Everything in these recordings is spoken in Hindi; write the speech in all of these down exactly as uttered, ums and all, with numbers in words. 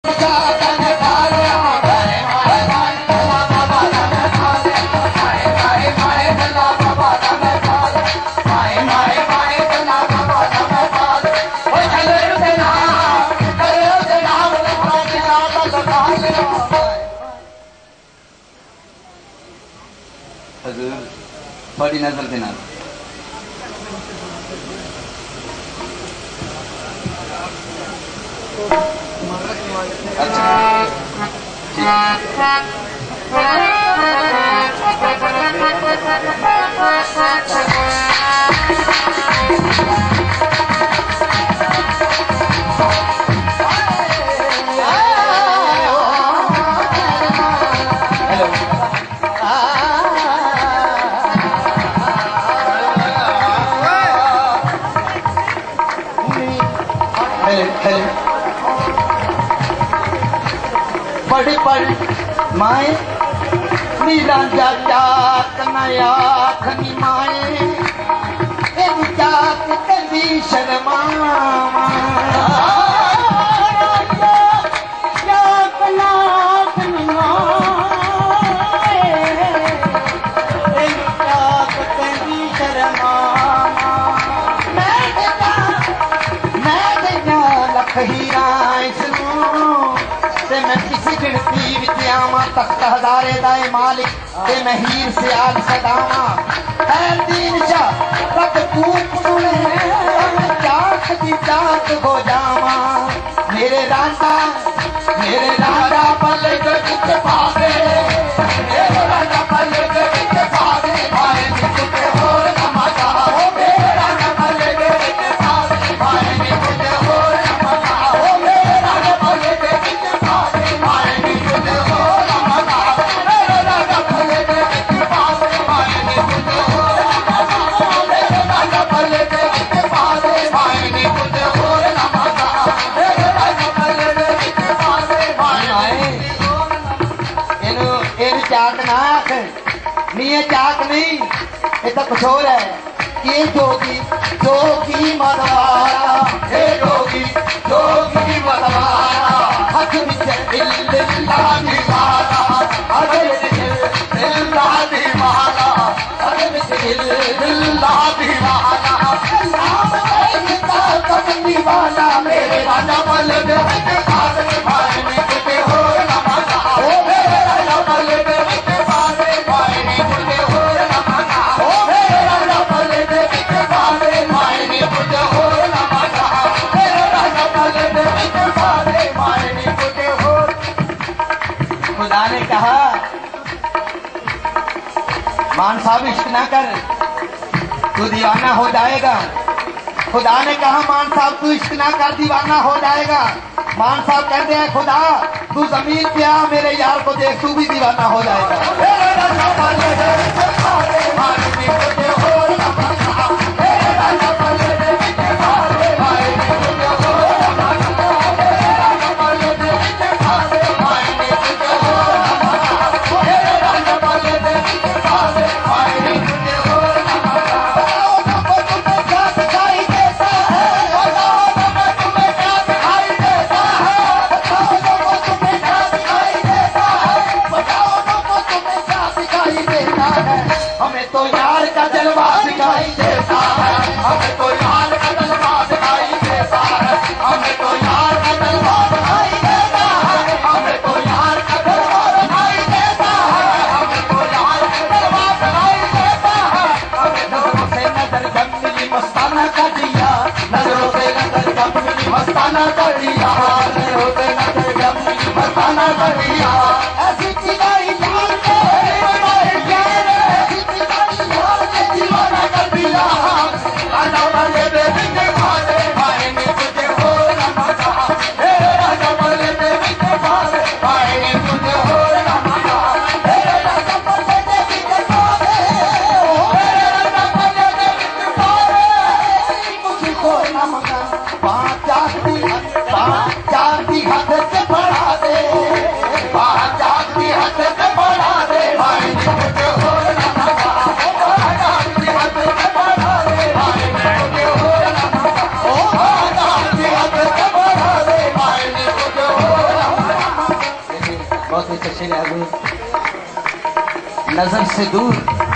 थोड़ी नजर देना पढ़ पढ़ माए नीला जात नया खनी माए एक जात कभी शर्मा तख्त हजारे दाए मालिक ते मैं हीर से आल सदामा है दीन शाह रब कूप सुने जात की जात हो जामा मेरे राजा मेरे राजा पल्ले के कितने पावे मेरे राजा पल्ले के कितने पावे भाई कितने हो नमका हो मेरे राजा पल्ले के कितने पावे भाई कितने हो नमका हो मेरे राजा पल्ले के कितने पावे भाई कितने हो ये चाक नहीं ये तो कुछ और है ये जोगी जोगी मदवारा हे जोगी जोगी मदवारा हक विच इल्ला दीवाना हक विच इल्ला दीवाना हक विच इल्ला दीवाना नाम लेता कम दीवाना मेरे राजा बल दे भाग भाई ने किते हो नमका हो मेरे राजा बल दे खुदा ने कहा मान साहब इश्क ना कर तू दीवाना हो जाएगा। खुदा ने कहा मान साहब तू इश्क ना कर दीवाना हो जाएगा। मान साहब कहते हैं खुदा तू जमीन पे आ मेरे यार को देख तू भी दीवाना हो जाएगा। हमें तो यार का जलवा दिखाई देता है, हमें तो यार का जलवा दिखाई देता है, हमें तो यार का जलवा दिखाई देता है, हमें तो यार का जलवा दिखाई देता है, हमें तो यार का जलवा दिखाई देता है। हमें नजरों से नजर जम मिली मस्ताना का दिया, नजरों से नजर जम मिली मस्ताना का दिया, नजरों से नजर जम मिली मस्ताना का दिया। ऐसी चिनाई यार के बाहर बहुत ही तशरीह हुए। नजर से दूर,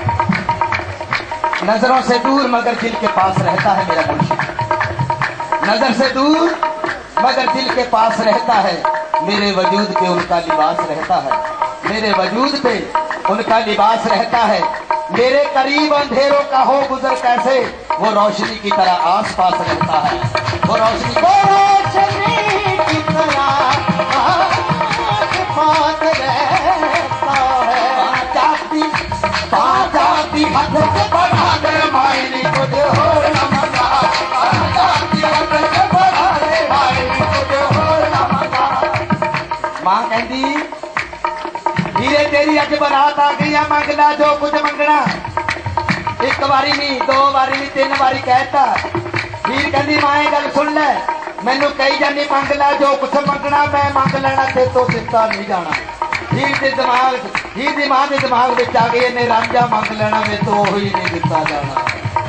नजरों से दूर मगर दिल के पास रहता है मेरा मुर्शिद। नजर से दूर मगर दिल के पास रहता है, मेरे वजूद पे उनका लिबास रहता है, मेरे वजूद पे उनका लिबास रहता है। मेरे करीब अंधेरों का हो गुजर कैसे, वो रोशनी की तरह आस पास रहता है, वो रोशनी को रोशनी की तरह आस पास रहता है। जाती जाती हद से बढ़ा दे मायनी कुछ हो न मजा, जाती हद से बढ़ा दे मायनी कुछ हो न मजा। मां कहती धीरे तेरी अज बरात आ गई है, मंगना जो कुछ मंगना। एक बारी नहीं, दो बारी नहीं, तीन बारी कहता। हीर कहती माए गल सुन ले, मैनू कही जानी मंगना जो कुछ मंगना, मैं मंग लेना ते तो दिता नहीं जाना। हीर के दिमाग हीर दी मां के दिमाग में आ गई ने रांझा मंग लेना, मैं तो ही नहीं दिता जाना।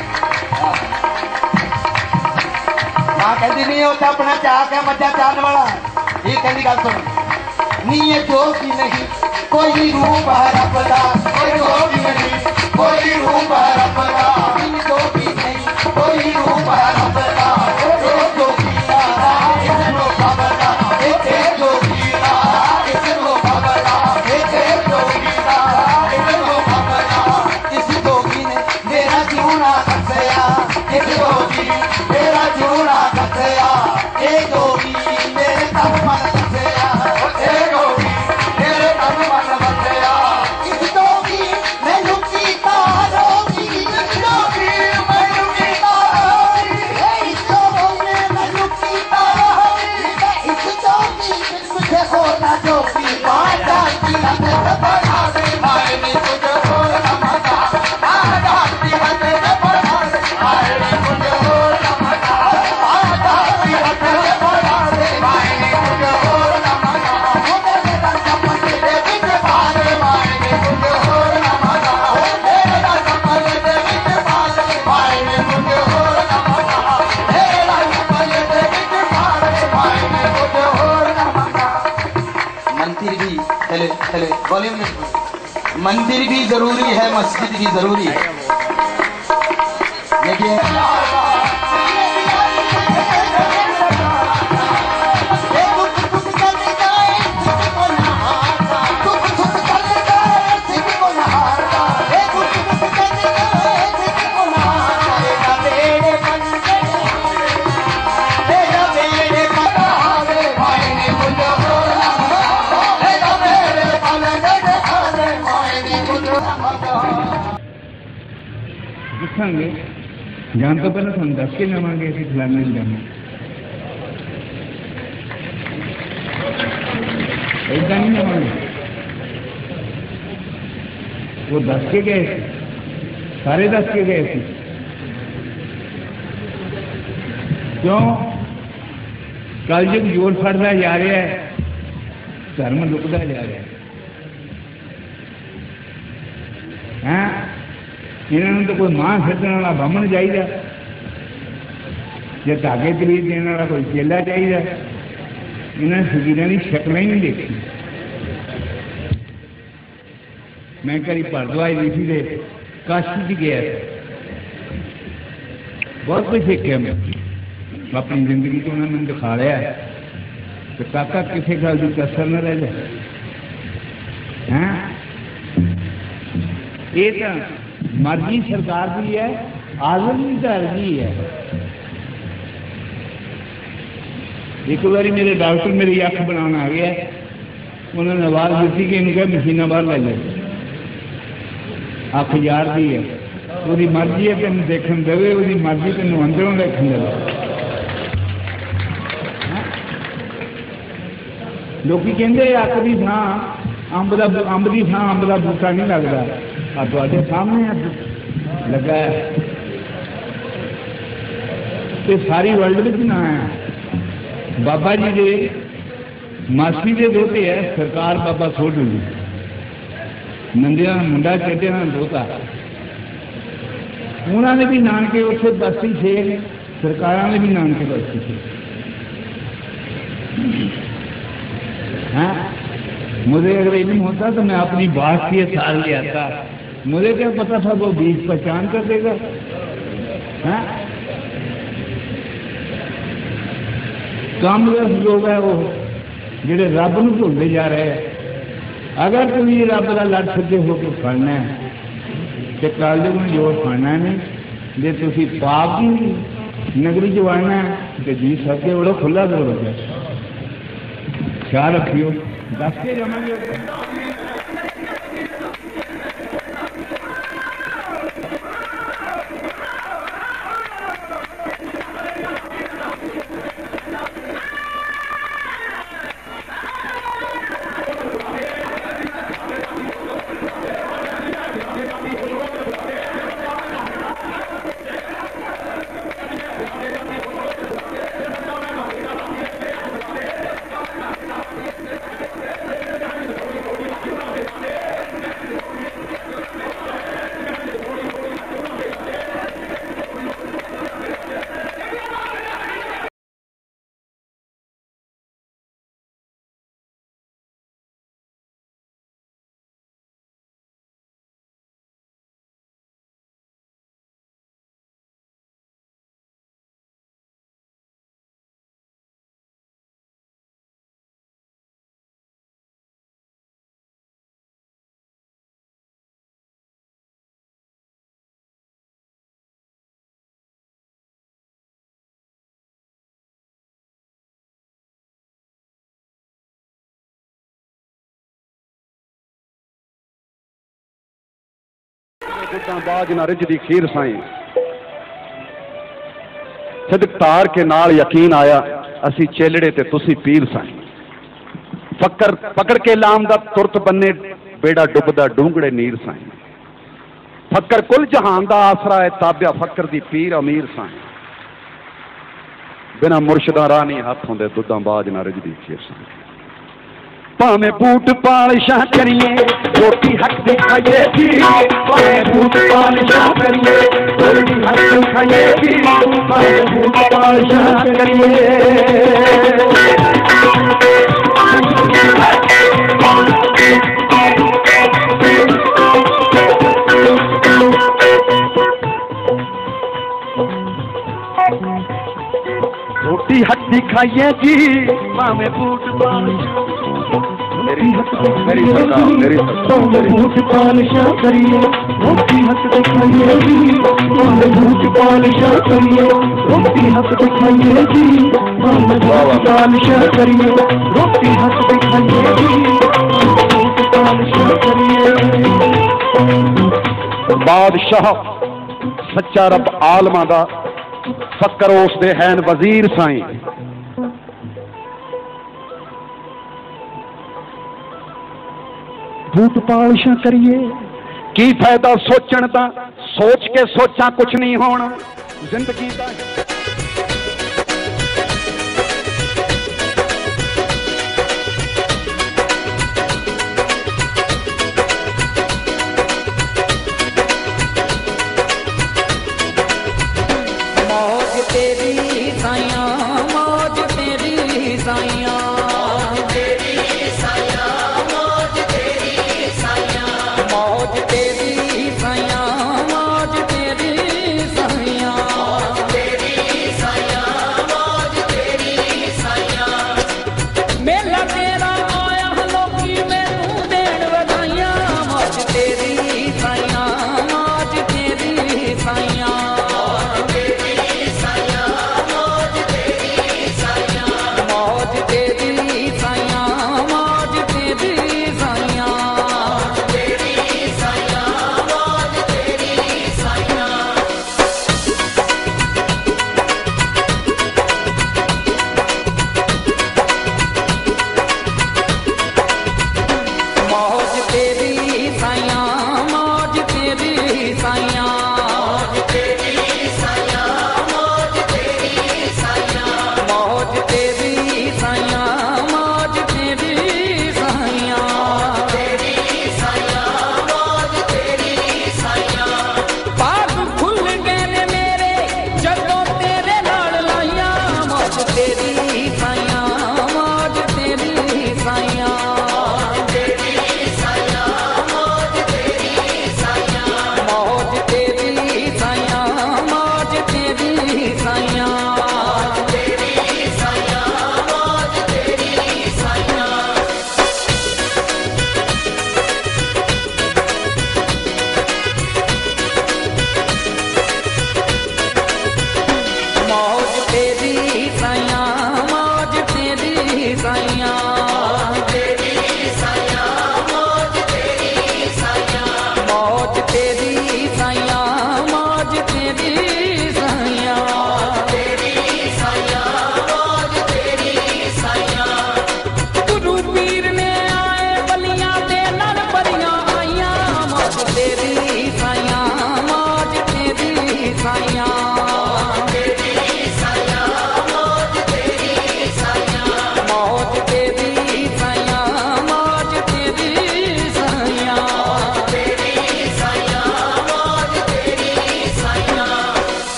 मां कहती नहीं होता अपना चाक है मज्जा चाहने वाला। हीर कहती गल सुन, नी ये जो की नहीं कोई रूप है रब दा, कोई रूप नहीं कोई रूप है रब दा, जो भी नहीं कोई रूप है रब दा। जो कीता इसनो खबरदा, जो कीता इसनो खबरदा, जो कीता इसनो खबरदा। इस जोगी ने मेरा जीना कसया, इस जोगी मेरा जीना कसया, ये जोगी मेरे तन मन कसया, ये जोगी मेरे तन मन कसया। इस जोगी मैं लुकी तारोगी, इस जोगी मैं लुकी तारोगी, इस जोगी मैं लुकी तारोगी, इस जोगी मुझे होना जोगी बाजा की हद से बढ़ा दे मायने तुझे हो न मजा, बाजा की हद से बढ़ा दे मायने तुझे हो न मजा, बाजा की हद से बढ़ा दे मायने तुझे हो न मजा। वो मेरे रंग पत्ते बिच बारे मायने तुझे हो न मजा, मेरे रंग पत्ते बिच बारे मायने तुझे हो न मजा, मेरे रंग पत्ते बिच बारे मायने तुझे हो न मजा। मंदिर भी चले चले वॉल्यूम में, मंदिर भी जरूरी है, मस्जिद भी जरूरी है। देखिए दसांगे जान तो पहले तुम दस के जावे अभी फलाने जाना ऐसा नहीं जावे। वो दस के गए थे, सारे दस के गए थे। क्यों? कल जब जोर फटता जा रहा है, धर्म लुकता जा रहा है। हैं इन्होंने तो कोई मां छड्डण वाला बामण चाहिए, जो धागे तरीक देने वाला कोई चेला चाहिए। इन्होंने फकीरां की शक्ल ही नहीं देखी। मैं कभी भरद्वाज ऋषि के काशी च गया, बहुत कुछ सीखा मैं अपनी जिंदगी को। उन्होंने मैंने दिखा लिया तो काका किसी गल की कसर न रह जाए। हैं ये तो मर्जी सरकार की है, आजम की तो अर्जी है। एक बारी मेरे डॉक्टर मेरी अख बनाना आ गया, उन्होंने आवाज दी कि इनका मशीना बाहर लै जाए, अख यार दी है, वो मर्जी है तेन देखन देवे, वो मर्जी तेन अंदरों देखन देवे। लोग कहते अख की थां अंब का अंब की थां अंब का बूटा नहीं लगता, आपके सामने लगा है। तो सारी वर्ल्ड में ना है। बाबा जी के मासी के दोते है सरकार बाबा सोट जी, नंदिया मुंडा चेटे ना दोता, उन्होंने भी नानके उसे बस्ती थे, सरकारों ने भी नानके बस्ती थे। हाँ मुझे अगर इल्म होता तो मैं अपनी बात के साल ले आता। मुझे क्या पता था वो बीज पहचान कर देगा। हाँ? कामरस लोग है वो जेडे रब नूं भुलते जा रहे हैं। अगर तुम ये रब का लड़ सके होकर फड़ना है तो कल में जोर फड़ना नहीं। जे तुम पाप की नगरी च वड़ना है तो जी सके बड़ा खुला दौड़ हो। ख्याल रखियो, दस के जावांगे। बाज ना रिज दी खीर साई सिदक तार के नाल यकीन आया असी चेलड़े ते तुसी पीर साई। फकर पकड़ के लाम दा तुरत बन्ने बेड़ा डुबदा डूंगड़े नीर साई। फकर कुल जहान दा आसरा है ताबिया फकर दी पीर अमीर साई। बिना मुर्शदा रानी हाथ होंदे दुद्धा बाज ना रिज दी खीर साई। भावे बूट पालिशा करिए रोटी हक दिखाइए भावे बूट पालिशा करिए रोटी हक दिखाइए भावे बूट पालिशा करिए। रोटी हक दिखाइए जी भावे बूट पालिशा मेरी मेरी सरकार मेरी सरकार बूट पालिशा करिए रोटी हक दिखाइए जी बूट पालिशा करिए रोटी हक दिखाइए जी बूट पालिशा करिए रोटी हक दिखाइए जी बूट पालिशा करिए। बादशाह सच्चा रब आलमा दा फकर उस दे हैन वजीर साईं। बूट पालिशा करिए की फायदा सोचण दा सोच के सोचा कुछ नहीं होना जिंदगी दा।